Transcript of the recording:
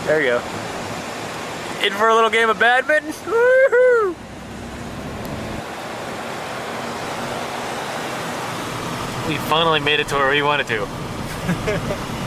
There you go. In for a little game of badminton? Woohoo! We finally made it to where we wanted to.